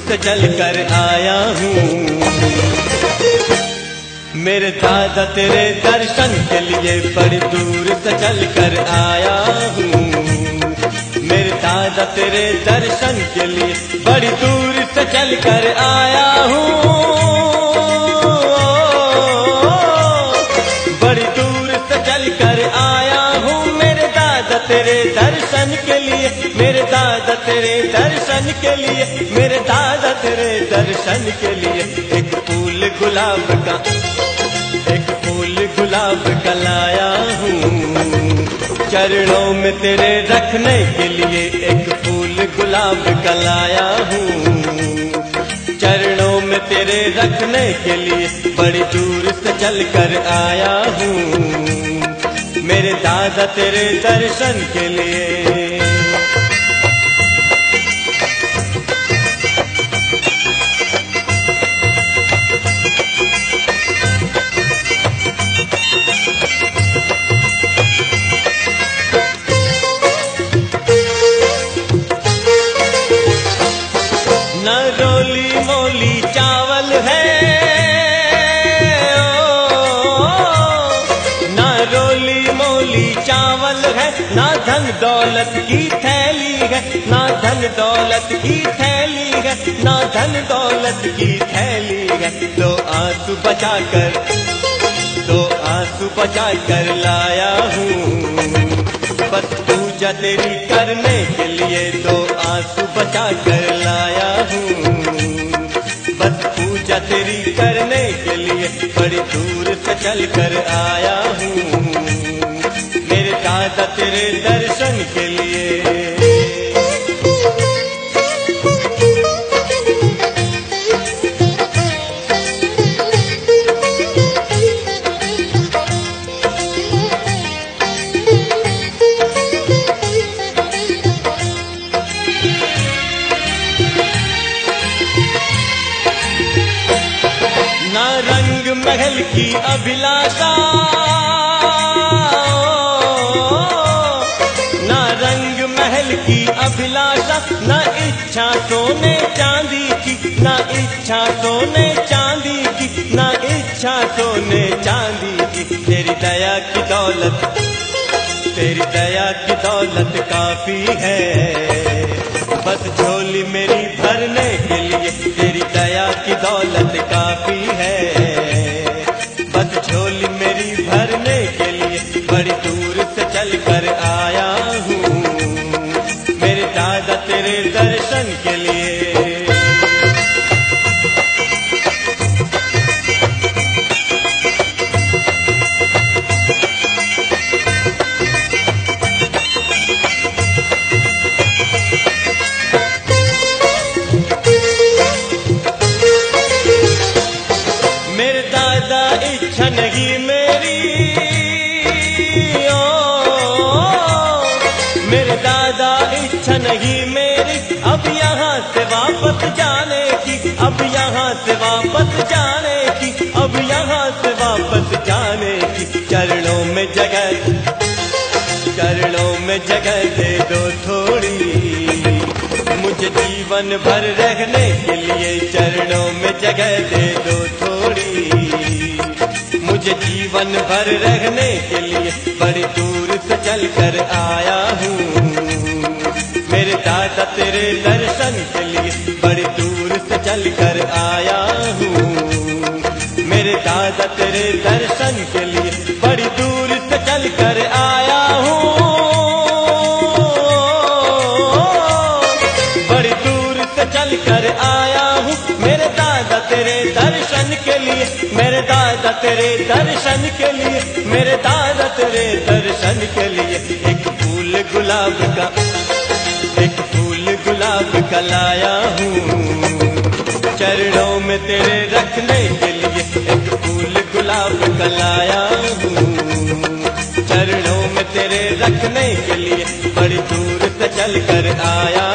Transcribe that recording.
से चल कर आया हूँ। मेरे दादा तेरे दर्शन के लिए बड़ी दूर से चल कर आया हूँ। मेरे दादा तेरे दर्शन के लिए बड़ी दूर से चल कर आया हूँ। बड़ी दूर से चल कर आया हूँ। मेरे दादा तेरे दर्शन के लिए, मेरे दादा तेरे दर्शन के लिए, मेरे दादा तेरे दर्शन के लिए एक फूल गुलाब का, एक फूल गुलाब का लाया हूँ। चरणों में तेरे रखने के लिए एक फूल गुलाब का लाया हूँ। चरणों में तेरे रखने के लिए बड़ी दूर से चल कर आया हूँ। मेरे दादा तेरे दर्शन के लिए। न रोली मोली चावल है, न रोली मोली चावल है, ना धन दौलत की थैली है, ना धन दौलत की थैली है, ना धन दौलत की थैली है। तो आंसू बचाकर, तो आंसू बचाकर लाया हूँ। बस पूजा तेरी करने के लिए तो आंसू बचा कर लाया हूँ। बस पूजा तेरी करने के लिए बड़ी दूर से चल कर आया हूँ। मेरे दादा तेरे दर्शन के लिए। ना रंग महल की अभिलाषा, ना रंग महल की अभिलाषा, ना इच्छा सोने चांदी की, ना इच्छा सोने चांदी की, ना इच्छा सोने चांदी की। तेरी दया की दौलत, तेरी दया की दौलत काफी है। बस झोली मेरी भरने के लिए तेरी दया की दौलत काफी है। बस झोली मेरी भरने के लिए बड़ी दूर से चल कर आया हूँ। मेरे दादा तेरे दर्शन के लिए। मेरे दादा इच्छा नहीं मेरी, मेरे दादा इच्छा नहीं मेरी अब यहाँ से वापस जाने की, अब यहाँ से वापस जाने की, अब यहाँ से वापस जाने की। चरणों में जगह, चरणों में जगह दे दो थोड़ी, मुझे जीवन भर रहने के लिए चरणों में जगह दे दो थोड़ी। मुझे जीवन भर रहने के लिए बड़ी दूर से चल कर आया हूँ। मेरे दादा तेरे दर्शन के लिए बड़ी दूर से चल कर आया हूँ। मेरे दादा तेरे दर्शन के लिए बड़ी दूर से चल कर आया हूँ। बड़ी दूर से चल कर आया हूँ। मेरे दादा तेरे दर्शन के लिए, मेरे दादा तेरे दर्शन के लिए, मेरे दादा तेरे दर्शन के लिए एक फूल गुलाब का, एक फूल गुलाब का लाया हूँ। चरणों में तेरे रखने के लिए एक फूल गुलाब का लाया हूँ। चरणों में तेरे रखने के लिए बड़ी दूर से चल कर आया